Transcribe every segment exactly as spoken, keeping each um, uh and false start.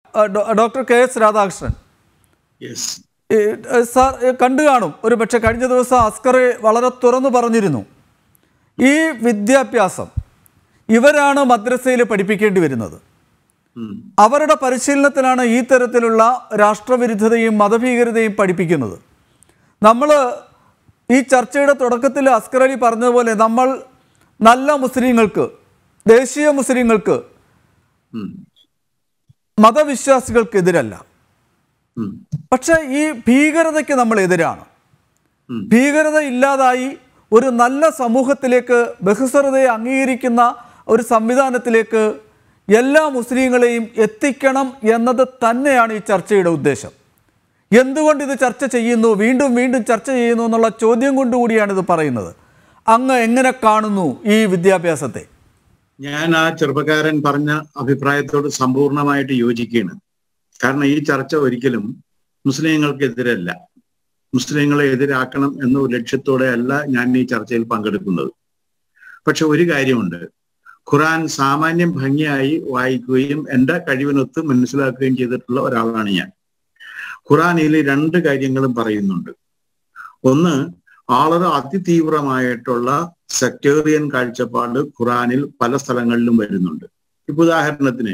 Doctor K S Radhakrishnan, sir കണ്ടു കാണും ഒരു പക്ഷെ കഴിഞ്ഞ ദിവസം അസ്കർ വളരെ തുറന്നു പറഞ്ഞിരുന്നു, ഈ വിദ്യാഭ്യാസം ഇവരാണ് മദ്രസയിൽ പഠിപ്പിക്കേണ്ടി വരുന്നത്. അവരുടെ പരിശീലനത്തിലാണ് ഈ തരത്തിലുള്ള രാഷ്ട്രവിരുദ്ധതയും മതഭീകരതയും പഠിപ്പിക്കുന്നത്. നമ്മൾ ഈ ചർച്ചയുടെ തുടക്കത്തിൽ അസ്കർ അലി പറഞ്ഞതുപോലെ നമ്മൾ നല്ല മുസ്ലിങ്ങൾക്ക്, ദേശീയ മുസ്ലിങ്ങൾക്ക്, മതവിശ്വാസികൾക്കെതിരല്ല. പക്ഷെ ഈ ഭീകരതയ്ക്ക് നമ്മൾ എതിരാണ്. ഭീകരത ഇല്ലാതായി ഒരു നല്ല സമൂഹത്തിലേക്ക്, ബഹുസ്വരതയെ അംഗീകരിക്കുന്ന ഒരു സംവിധാനത്തിലേക്ക് എല്ലാ മുസ്ലിങ്ങളെയും എത്തിക്കണം എന്നത് തന്നെയാണ് ഈ ചർച്ചയുടെ ഉദ്ദേശം. എന്തുകൊണ്ട് ഇത് ചർച്ച ചെയ്യുന്നു, വീണ്ടും വീണ്ടും ചർച്ച ചെയ്യുന്നു എന്നുള്ള ചോദ്യം കൊണ്ടുകൂടിയാണ് ഇത് പറയുന്നത്. അങ്ങ് എങ്ങനെ കാണുന്നു ഈ വിദ്യാഭ്യാസത്തെ? ഞാൻ ആ ചെറുപ്പക്കാരൻ പറഞ്ഞ അഭിപ്രായത്തോട് സമ്പൂർണമായിട്ട് യോജിക്കുകയാണ്. കാരണം ഈ ചർച്ച ഒരിക്കലും മുസ്ലിങ്ങൾക്കെതിരല്ല, മുസ്ലിങ്ങളെ എതിരാക്കണം എന്ന ലക്ഷ്യത്തോടെ അല്ല ഞാൻ ഈ ചർച്ചയിൽ പങ്കെടുക്കുന്നത്. പക്ഷെ ഒരു കാര്യമുണ്ട്, ഖുർആൻ സാമാന്യം ഭംഗിയായി വായിക്കുകയും എൻ്റെ കഴിവിനൊത്ത് മനസ്സിലാക്കുകയും ചെയ്തിട്ടുള്ള ഒരാളാണ് ഞാൻ. ഖുർആനിൽ രണ്ട് കാര്യങ്ങളും പറയുന്നുണ്ട്. ഒന്ന്, വളരെ അതിതീവ്രമായിട്ടുള്ള സെക്ടേറിയൻ കാഴ്ചപ്പാട് ഖുർആനിൽ പല സ്ഥലങ്ങളിലും വരുന്നുണ്ട്. ഇപ്പൊ ഉദാഹരണത്തിന്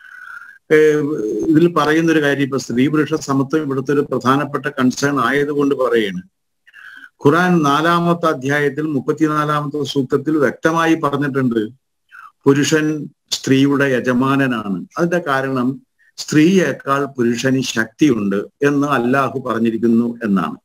ഇതിൽ പറയുന്നൊരു കാര്യം, ഇപ്പൊ സ്ത്രീ പുരുഷ സമത്വം ഇവിടുത്തെ ഒരു പ്രധാനപ്പെട്ട കൺസേൺ ആയതുകൊണ്ട് പറയാണ്. ഖുർആൻ നാലാമത്തെ അധ്യായത്തിൽ മുപ്പത്തിനാലാമത്തെ സൂക്തത്തിൽ വ്യക്തമായി പറഞ്ഞിട്ടുണ്ട്, പുരുഷൻ സ്ത്രീയുടെ യജമാനനാണ്. അതിന്റെ കാരണം സ്ത്രീയേക്കാൾ പുരുഷന് ശക്തിയുണ്ട് എന്ന് അല്ലാഹു പറഞ്ഞിരിക്കുന്നു എന്നാണ്.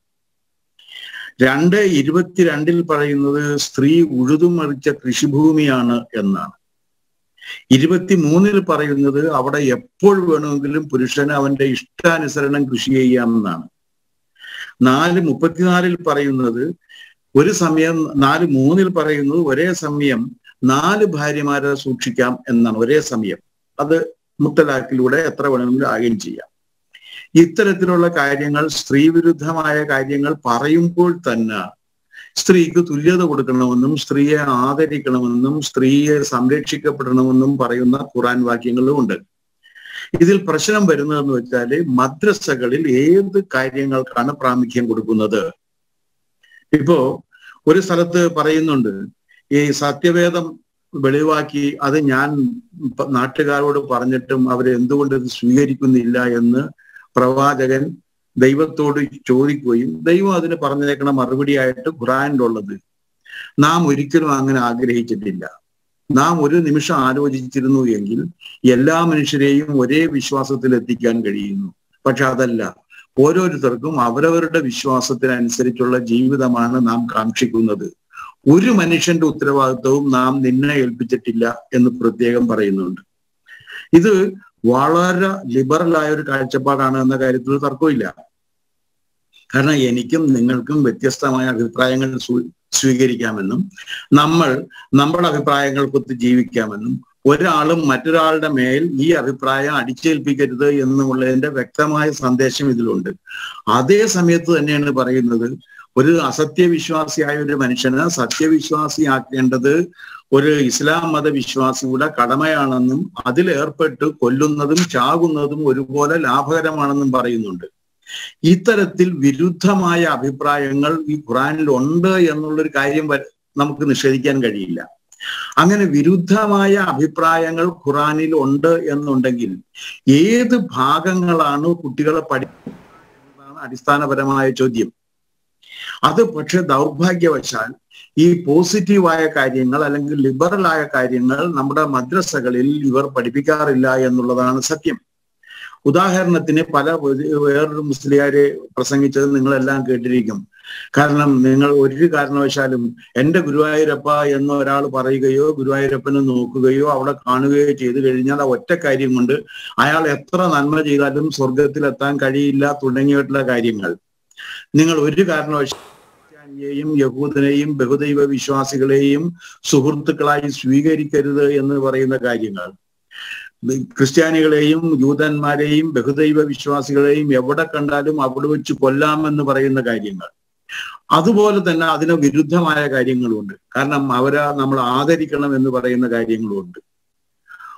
രണ്ട് ഇരുപത്തിരണ്ടിൽ പറയുന്നത് സ്ത്രീ ഉഴുതുമറിച്ച കൃഷിഭൂമിയാണ് എന്നാണ്. ഇരുപത്തിമൂന്നിൽ പറയുന്നത് അവിടെ എപ്പോൾ വേണമെങ്കിലും പുരുഷന് അവന്റെ ഇഷ്ടാനുസരണം കൃഷി ചെയ്യാമെന്നാണ്. നാല് മുപ്പത്തിനാലിൽ പറയുന്നത് ഒരു സമയം, നാല് മൂന്നിൽ പറയുന്നത് ഒരേ സമയം നാല് ഭാര്യമാരെ സൂക്ഷിക്കാം എന്നാണ്. ഒരേ സമയം, അത് മുത്തലാഖിലൂടെ എത്ര വേണമെങ്കിലും ആകുകയും ചെയ്യാം. ഇത്തരത്തിലുള്ള കാര്യങ്ങൾ, സ്ത്രീവിരുദ്ധമായ കാര്യങ്ങൾ പറയുമ്പോൾ തന്നെ സ്ത്രീക്ക് തുല്യത കൊടുക്കണമെന്നും സ്ത്രീയെ ആദരിക്കണമെന്നും സ്ത്രീയെ സംരക്ഷിക്കപ്പെടണമെന്നും പറയുന്ന ഖുർആൻ വാക്യങ്ങളും ഉണ്ട്. ഇതിൽ പ്രശ്നം വരുന്നതെന്ന് വെച്ചാൽ മദ്രസകളിൽ ഏത് കാര്യങ്ങൾക്കാണ് പ്രാമുഖ്യം കൊടുക്കുന്നത്. ഇപ്പോ ഒരു സ്ഥലത്ത് പറയുന്നുണ്ട്, ഈ സത്യവേദം വെളിവാക്കി അത് ഞാൻ നാട്ടുകാരോട് പറഞ്ഞിട്ടും അവരെന്തുകൊണ്ട് ഇത് സ്വീകരിക്കുന്നില്ല എന്ന് പ്രവാചകൻ ദൈവത്തോട് ചോദിക്കുകയും ദൈവം അതിന് പറഞ്ഞേക്കണ മറുപടിയായിട്ട് ഖുർആനിലുള്ളത്, നാം ഒരിക്കലും അങ്ങനെ ആഗ്രഹിച്ചിട്ടില്ല. നാം ഒരു നിമിഷം ആലോചിച്ചിരുന്നു എങ്കിൽ എല്ലാ മനുഷ്യരെയും ഒരേ വിശ്വാസത്തിൽ എത്തിക്കാൻ കഴിയുന്നു. പക്ഷെ അതല്ല, ഓരോരുത്തർക്കും അവരവരുടെ വിശ്വാസത്തിനനുസരിച്ചുള്ള ജീവിതമാണ് നാം കാക്ഷിക്കുന്നത്. ഒരു മനുഷ്യന്റെ ഉത്തരവാദിത്വവും നാം നിന്നെ ഏൽപ്പിച്ചിട്ടില്ല എന്ന് പ്രത്യേകം പറയുന്നുണ്ട്. ഇത് വളരെ ലിബറലായ ഒരു കാഴ്ചപ്പാടാണ് എന്ന കാര്യത്തിൽ തർക്കമില്ല. കാരണം എനിക്കും നിങ്ങൾക്കും വ്യത്യസ്തമായ അഭിപ്രായങ്ങൾ സ്വീകരിക്കാമെന്നും നമ്മൾ നമ്മുടെ അഭിപ്രായങ്ങൾക്കൊത്ത് ജീവിക്കാമെന്നും ഒരാളും മറ്റൊരാളുടെ മേൽ ഈ അഭിപ്രായം അടിച്ചേൽപ്പിക്കരുത് എന്നുള്ളതിന്റെ വ്യക്തമായ സന്ദേശം ഇതിലുണ്ട്. അതേ സമയത്ത് തന്നെയാണ് പറയുന്നത്, ഒരു അസത്യവിശ്വാസിയായ ഒരു മനുഷ്യന് സത്യവിശ്വാസിയാക്കേണ്ടത് ഒരു ഇസ്ലാം മതവിശ്വാസിയുടെ കടമയാണെന്നും അതിലേർപ്പെട്ട് കൊല്ലുന്നതും ചാകുന്നതും ഒരുപോലെ ലാഭകരമാണെന്നും പറയുന്നുണ്ട്. ഇത്തരത്തിൽ വിരുദ്ധമായ അഭിപ്രായങ്ങൾ ഈ ഖുർആനിൽ ഉണ്ട് എന്നുള്ളൊരു കാര്യം നമുക്ക് നിഷേധിക്കാൻ കഴിയില്ല. അങ്ങനെ വിരുദ്ധമായ അഭിപ്രായങ്ങൾ ഖുർആനിൽ ഉണ്ട് എന്നുണ്ടെങ്കിൽ ഏത് ഭാഗങ്ങളാണ് കുട്ടികളെ പഠിക്കുന്നതാണ് അടിസ്ഥാനപരമായ ചോദ്യം. അത് പക്ഷെ ദൗർഭാഗ്യവശാൽ ഈ പോസിറ്റീവായ കാര്യങ്ങൾ അല്ലെങ്കിൽ ലിബറലായ കാര്യങ്ങൾ നമ്മുടെ മദ്രസകളിൽ ഇവർ പഠിപ്പിക്കാറില്ല എന്നുള്ളതാണ് സത്യം. ഉദാഹരണത്തിന് പല വേറൊരു മുസ്ലിയാരെ പ്രസംഗിച്ചത് നിങ്ങളെല്ലാം കേട്ടിരിക്കും. കാരണം നിങ്ങൾ ഒരു കാരണവശാലും എൻ്റെ ഗുരുവായൂരപ്പ എന്ന് ഒരാൾ പറയുകയോ ഗുരുവായൂരപ്പനെ നോക്കുകയോ അവിടെ കാണുകയോ ചെയ്തു കഴിഞ്ഞാൽ ആ ഒറ്റ കാര്യം കൊണ്ട് അയാൾ എത്ര നന്മ ചെയ്താലും സ്വർഗത്തിലെത്താൻ കഴിയില്ല തുടങ്ങിയിട്ടുള്ള കാര്യങ്ങൾ നിങ്ങൾ ഒരു കാരണവശാലും യഹൂദനെയും ബഹുദൈവ വിശ്വാസികളെയും സുഹൃത്തുക്കളായി സ്വീകരിക്കരുത് എന്ന് പറയുന്ന കാര്യങ്ങൾ, ക്രിസ്ത്യാനികളെയും യൂതന്മാരെയും ബഹുദൈവ വിശ്വാസികളെയും എവിടെ കണ്ടാലും അവിടെ വെച്ച് കൊല്ലാമെന്ന് പറയുന്ന കാര്യങ്ങൾ, അതുപോലെ തന്നെ അതിന് വിരുദ്ധമായ കാര്യങ്ങളുണ്ട്. കാരണം അവരെ നമ്മൾ ആദരിക്കണം എന്ന് പറയുന്ന കാര്യങ്ങളുമുണ്ട്.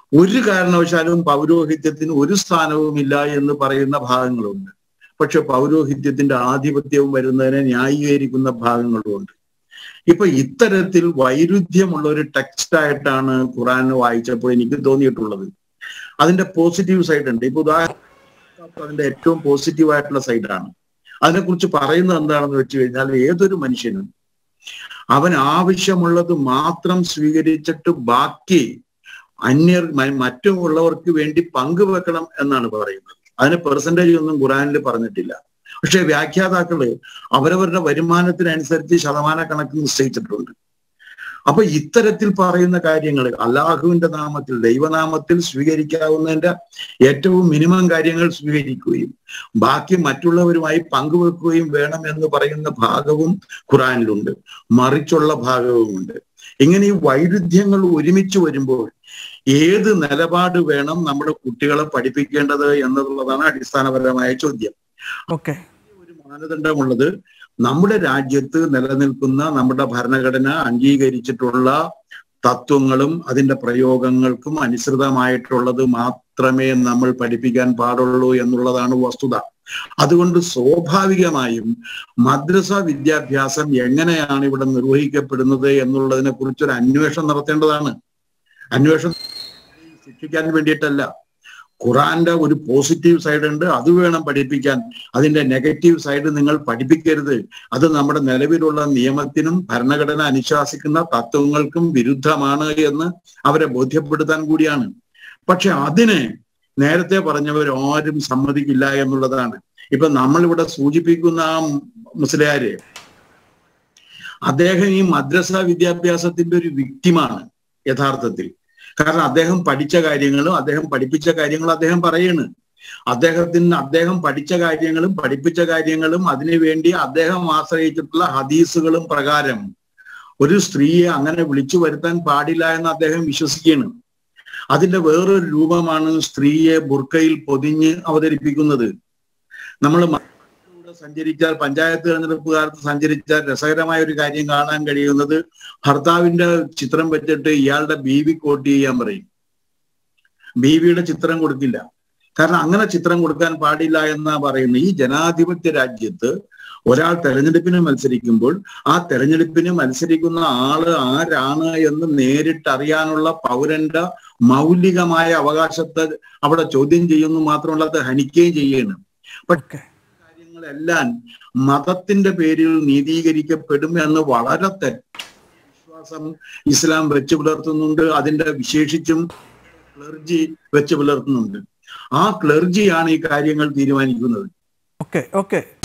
ഒരു കാരണവശാലും പൗരോഹിത്യത്തിന് ഒരു സ്ഥാനവുമില്ല എന്ന് പറയുന്ന ഭാഗങ്ങളുണ്ട്. പക്ഷെ പൗരോഹിത്യത്തിന്റെ ആധിപത്യവും വരുന്നതിനെ ന്യായീകരിക്കുന്ന ഭാഗങ്ങളുമുണ്ട്. ഇപ്പൊ ഇത്തരത്തിൽ വൈരുദ്ധ്യമുള്ള ഒരു ടെക്സ്റ്റ് ആയിട്ടാണ് ഖുറാൻ വായിച്ചപ്പോൾ എനിക്ക് തോന്നിയിട്ടുള്ളത്. അതിന്റെ പോസിറ്റീവ് സൈഡ് ഉണ്ട്. ഇപ്പൊ ഉദാഹരണം അതിന്റെ ഏറ്റവും പോസിറ്റീവ് ആയിട്ടുള്ള സൈഡാണ്. അതിനെക്കുറിച്ച് പറയുന്നത് എന്താണെന്ന് വെച്ച് കഴിഞ്ഞാൽ, ഏതൊരു മനുഷ്യനും അവൻ ആവശ്യമുള്ളത് മാത്രം സ്വീകരിച്ചിട്ട് ബാക്കി അന്യർ മറ്റുള്ളവർക്ക് വേണ്ടി പങ്കുവെക്കണം എന്നാണ് പറയുന്നത്. അതിന് പെർസെൻറ്റേജ് ഒന്നും ഖുറാനിൽ പറഞ്ഞിട്ടില്ല. പക്ഷെ വ്യാഖ്യാതാക്കള് അവരവരുടെ വരുമാനത്തിനനുസരിച്ച് ശതമാന കണക്ക് നിശ്ചയിച്ചിട്ടുണ്ട്. അപ്പൊ ഇത്തരത്തിൽ പറയുന്ന കാര്യങ്ങൾ അല്ലാഹുവിന്റെ നാമത്തിൽ, ദൈവനാമത്തിൽ സ്വീകരിക്കാവുന്നതിന്റെ ഏറ്റവും മിനിമം കാര്യങ്ങൾ സ്വീകരിക്കുകയും ബാക്കി മറ്റുള്ളവരുമായി പങ്കുവെക്കുകയും വേണം എന്ന് പറയുന്ന ഭാഗവും ഖുറാനിലുണ്ട്, മറിച്ചുള്ള ഭാഗവുമുണ്ട്. ഇങ്ങനെ ഈ വൈരുദ്ധ്യങ്ങൾ ഒരുമിച്ച് വരുമ്പോൾ ഏത് നിലപാട് വേണം നമ്മുടെ കുട്ടികളെ പഠിപ്പിക്കേണ്ടത് എന്നുള്ളതാണ് അടിസ്ഥാനപരമായ ചോദ്യം. ഓക്കെ, ഒരു മാനദണ്ഡമുള്ളത് നമ്മുടെ രാജ്യത്ത് നിലനിൽക്കുന്ന നമ്മുടെ ഭരണഘടന അംഗീകരിച്ചിട്ടുള്ള തത്വങ്ങളും അതിന്റെ പ്രയോഗങ്ങൾക്കും അനുസൃതമായിട്ടുള്ളത് മാത്രമേ നമ്മൾ പഠിപ്പിക്കാൻ പാടുള്ളൂ എന്നുള്ളതാണ് വസ്തുത. അതുകൊണ്ട് സ്വാഭാവികമായും മദ്രസ വിദ്യാഭ്യാസം എങ്ങനെയാണ് ഇവിടെ നിർവഹിക്കപ്പെടുന്നത് എന്നുള്ളതിനെ കുറിച്ചൊരു അന്വേഷണം നടത്തേണ്ടതാണ്. അന്വേഷണം ശിക്ഷിക്കാൻ വേണ്ടിയിട്ടല്ല. ഖുറാന്റെ ഒരു പോസിറ്റീവ് സൈഡ് ഉണ്ട്, അത് വേണം പഠിപ്പിക്കാൻ. അതിന്റെ നെഗറ്റീവ് സൈഡ് നിങ്ങൾ പഠിപ്പിക്കരുത്. അത് നമ്മുടെ നിലവിലുള്ള നിയമത്തിനും ഭരണഘടന അനുശാസിക്കുന്ന തത്വങ്ങൾക്കും വിരുദ്ധമാണ് എന്ന് അവരെ ബോധ്യപ്പെടുത്താൻ കൂടിയാണ്. പക്ഷെ അതിനെ നേരത്തെ പറഞ്ഞവർ ആരും സമ്മതിക്കില്ല എന്നുള്ളതാണ്. ഇപ്പൊ നമ്മളിവിടെ സൂചിപ്പിക്കുന്ന ആ മുസ്ലിയാര്, അദ്ദേഹം ഈ മദ്രസ വിദ്യാഭ്യാസത്തിന്റെ ഒരു വിക്ടിമാണ് യഥാർത്ഥത്തിൽ. കാരണം അദ്ദേഹം പഠിച്ച കാര്യങ്ങളും അദ്ദേഹം പഠിപ്പിച്ച കാര്യങ്ങളും അദ്ദേഹം പറയാണ്. അദ്ദേഹത്തിന് അദ്ദേഹം പഠിച്ച കാര്യങ്ങളും പഠിപ്പിച്ച കാര്യങ്ങളും അതിനുവേണ്ടി അദ്ദേഹം ആശ്രയിച്ചിട്ടുള്ള ഹദീസുകളും പ്രകാരം ഒരു സ്ത്രീയെ അങ്ങനെ വിളിച്ചു വരുത്താൻ പാടില്ല എന്ന് അദ്ദേഹം വിശ്വസിക്കുകയാണ്. അതിന്റെ വേറൊരു രൂപമാണ് സ്ത്രീയെ ബുർക്കയിൽ പൊതിഞ്ഞ് അവതരിപ്പിക്കുന്നത്. നമ്മൾ സഞ്ചരിച്ചാൽ, പഞ്ചായത്ത് തെരഞ്ഞെടുപ്പ് കാലത്ത് സഞ്ചരിച്ചാൽ രസകരമായ ഒരു കാര്യം കാണാൻ കഴിയുന്നത്, ഭർത്താവിന്റെ ചിത്രം വെച്ചിട്ട് ഇയാളുടെ ബീവി കോട്ട് ചെയ്യാൻ പറയും. ബീവിയുടെ ചിത്രം കൊടുക്കില്ല. കാരണം അങ്ങനെ ചിത്രം കൊടുക്കാൻ പാടില്ല എന്നാ പറയുന്നത്. ഈ ജനാധിപത്യ രാജ്യത്ത് ഒരാൾ തെരഞ്ഞെടുപ്പിന് മത്സരിക്കുമ്പോൾ ആ തെരഞ്ഞെടുപ്പിന് മത്സരിക്കുന്ന ആള് ആരാണ് എന്ന് നേരിട്ടറിയാനുള്ള പൗരന്റെ മൗലികമായ അവകാശത്തെ അവിടെ ചോദ്യം ചെയ്യുന്നു മാത്രമല്ല, അത് ഹനിക്കുകയും ചെയ്യണം. പക്ഷേ കാര്യങ്ങളെല്ലാം മതത്തിന്റെ പേരിൽ നീതീകരിക്കപ്പെടും എന്ന് വളരെ തെറ്റായ വിശ്വാസം ഇസ്ലാം വെച്ച് പുലർത്തുന്നുണ്ട്. അതിന്റെ വിശേഷിച്ചും ക്ലർജി വെച്ച് പുലർത്തുന്നുണ്ട്. ആ ക്ലർജിയാണ് ഈ കാര്യങ്ങൾ തീരുമാനിക്കുന്നത്. Okay okay